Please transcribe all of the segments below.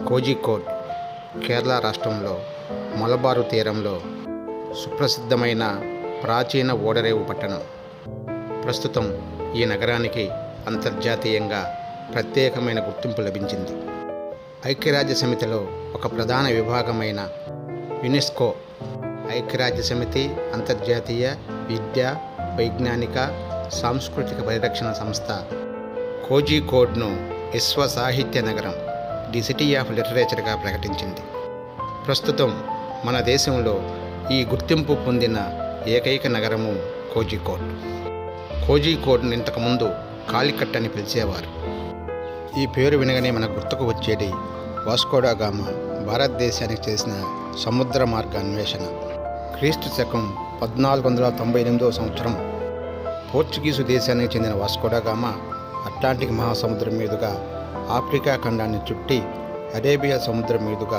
కోజికోడ్ కేరళ రాష్ట్రంలో మలబారు తీరంలో సుప్రసిద్ధమైన ప్రాచీన ఓడరేవు పట్టణం. ప్రస్తుతం ఈ నగరానికి అంతర్జాతీయంగా ప్రత్యేకమైన గుర్తింపు లభించింది. ఐక్యరాజ్య సమితిలో ఒక ప్రధాన విభాగమైన యునెస్కో ఐక్యరాజ్య సమితి అంతర్జాతీయ విద్యా, వైజ్ఞానిక, సాంస్కృతిక పరిరక్షణ సంస్థ కోజికోడ్ను విశ్వ సాహిత్య నగరం, ది సిటీ ఆఫ్ లిటరేచర్గా ప్రకటించింది. ప్రస్తుతం మన దేశంలో ఈ గుర్తింపు పొందిన ఏకైక నగరము కోజికోడ్. కోజికోడ్ను ఇంతకుముందు కాలికట్ అని పిలిచేవారు. ఈ పేరు వినగానే మనకు గుర్తుకు వచ్చేది వాస్కో డ గామా భారతదేశానికి చేసిన సముద్ర మార్గ అన్వేషణ. క్రీస్తు శకం 1498వ సంవత్సరం పోర్చుగీసు దేశానికి చెందిన వాస్కో డ గామా అట్లాంటిక్ మహాసముద్రం మీదుగా ఆఫ్రికా ఖండాన్ని చుట్టి అరేబియా సముద్రం మీదుగా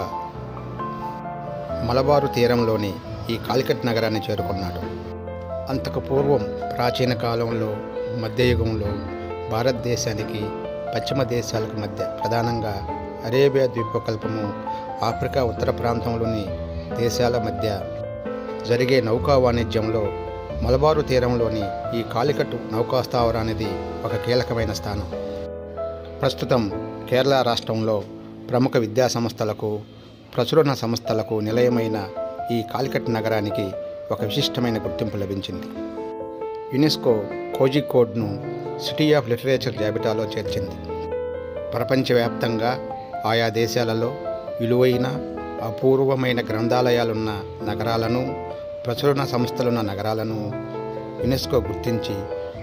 మలబారు తీరంలోని ఈ కాలికట్ నగరాన్ని చేరుకున్నాడు. అంతకు పూర్వం ప్రాచీన కాలంలో, మధ్యయుగంలో భారతదేశానికి పశ్చిమ దేశాలకు మధ్య, ప్రధానంగా అరేబియా ద్వీపకల్పము, ఆఫ్రికా ఉత్తర ప్రాంతంలోని దేశాల మధ్య జరిగే నౌకా వాణిజ్యంలో మలబారు తీరంలోని ఈ కాలికట్ నౌకాస్థావరం అనేది ఒక కీలకమైన స్థానం. ప్రస్తుతం కేరళ రాష్ట్రంలో ప్రముఖ విద్యా సంస్థలకు, ప్రచురణ సంస్థలకు నిలయమైన ఈ కాలికట్ నగరానికి ఒక విశిష్టమైన గుర్తింపు లభించింది. యునెస్కో కోజికోడ్ను సిటీ ఆఫ్ లిటరేచర్ జాబితాలో చేర్చింది. ప్రపంచవ్యాప్తంగా ఆయా దేశాలలో విలువైన, అపూర్వమైన గ్రంథాలయాలున్న నగరాలను, ప్రచురణ సంస్థలున్న నగరాలను యునెస్కో గుర్తించి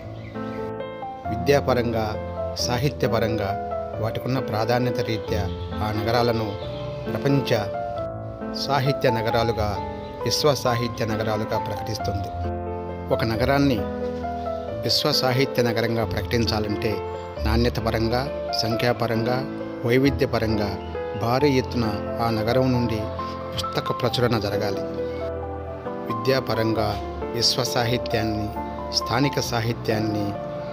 విద్యాపరంగా, సాహిత్యపరంగా వాటికున్న ప్రాధాన్యత రీత్యా ఆ నగరాలను ప్రపంచ సాహిత్య నగరాలుగా, విశ్వ సాహిత్య నగరాలుగా ప్రకటిస్తుంది. ఒక నగరాన్ని విశ్వ సాహిత్య నగరంగా ప్రకటించాలంటే నాణ్యత పరంగా, సంఖ్యాపరంగా, వైవిధ్యపరంగా భారీ ఎత్తున ఆ నగరం నుండి పుస్తక ప్రచురణ జరగాలి. విద్యాపరంగా విశ్వ సాహిత్యాన్ని, స్థానిక సాహిత్యాన్ని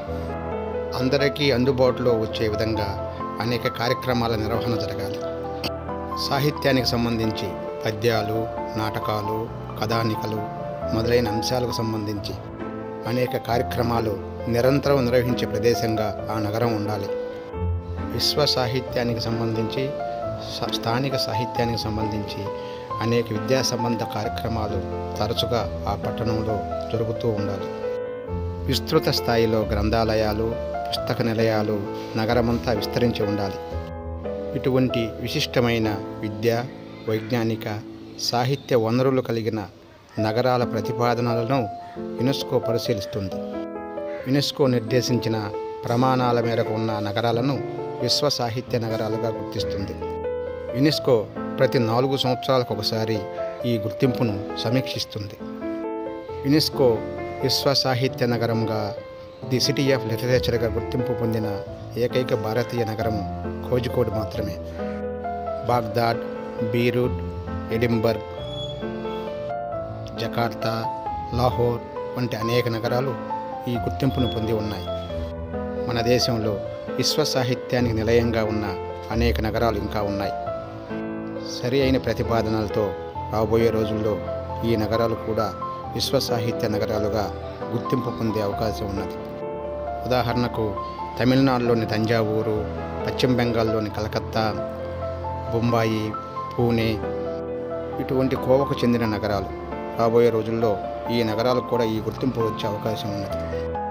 అందరికీ అందుబాటులో వచ్చే విధంగా అనేక కార్యక్రమాల నిర్వహణ జరగాలి. సాహిత్యానికి సంబంధించి పద్యాలు, నాటకాలు, కథానికలు మొదలైన అంశాలకు సంబంధించి అనేక కార్యక్రమాలు నిరంతరం నిర్వహించే ప్రదేశంగా ఆ నగరం ఉండాలి. విశ్వ సాహిత్యానికి సంబంధించి, స్థానిక సాహిత్యానికి సంబంధించి అనేక విద్యా సంబంధ కార్యక్రమాలు తరచుగా ఆ పట్టణంలో జరుగుతూ ఉండాలి. విస్తృత స్థాయిలో గ్రంథాలయాలు, పుస్తక నిలయాలు నగరమంతా విస్తరించి ఉండాలి. ఇటువంటి విశిష్టమైన విద్యా, వైజ్ఞానిక, సాహిత్య వనరులు కలిగిన నగరాల ప్రతిపాదనలను యునెస్కో పరిశీలిస్తుంది. యునెస్కో నిర్దేశించిన ప్రమాణాల మేరకు ఉన్న నగరాలను విశ్వ సాహిత్య నగరాలుగా గుర్తిస్తుంది. యునెస్కో ప్రతి 4 సంవత్సరాలకు ఒకసారి ఈ గుర్తింపును సమీక్షిస్తుంది. యునెస్కో విశ్వ సాహిత్య నగరంగా, ది సిటీ ఆఫ్ లిటరేచర్గా గుర్తింపు పొందిన ఏకైక భారతీయ నగరము కోజికోడ్ మాత్రమే. Baghdad, Beirut, Edinburgh, Jakarta, Lahore వంటి అనేక నగరాలు ఈ గుర్తింపును పొంది ఉన్నాయి. మన దేశంలో విశ్వ సాహిత్యానికి నిలయంగా ఉన్న అనేక నగరాలు ఇంకా ఉన్నాయి. సరి అయిన ప్రతిపాదనలతో రాబోయే రోజుల్లో ఈ నగరాలు కూడా విశ్వ సాహిత్య నగరాలుగా గుర్తింపు పొందే అవకాశం ఉన్నది. ఉదాహరణకు తమిళనాడులోని తంజావూరు, పశ్చిమ బెంగాల్లోని కలకత్తా, బొంబాయి, పూణే ఇటువంటి కోవకు చెందిన నగరాలు. రాబోయే రోజుల్లో ఈ నగరాలకు కూడా ఈ గుర్తింపు వచ్చే అవకాశం ఉన్నది.